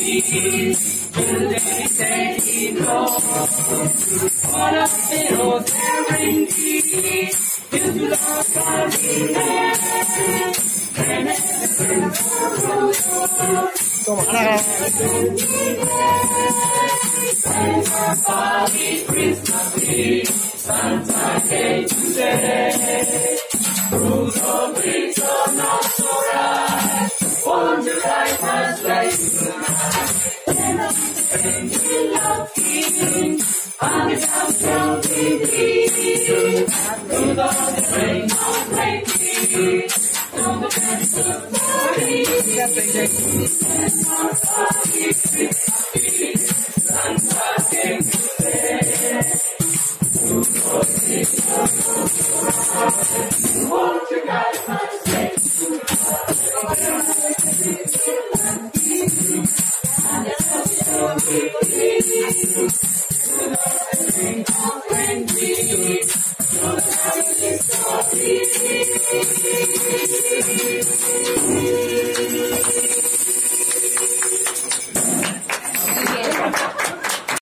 be. Will they say he knows? All of the old guarantee. His love shall remain. Christmas Eve, Santa came today. Rules of bricks are not so right. Won't you like my place tonight? And we love King, and his house shall be clean. Through the rain of breaking, through the dance of party. Santa came today. Won't you guys my face? And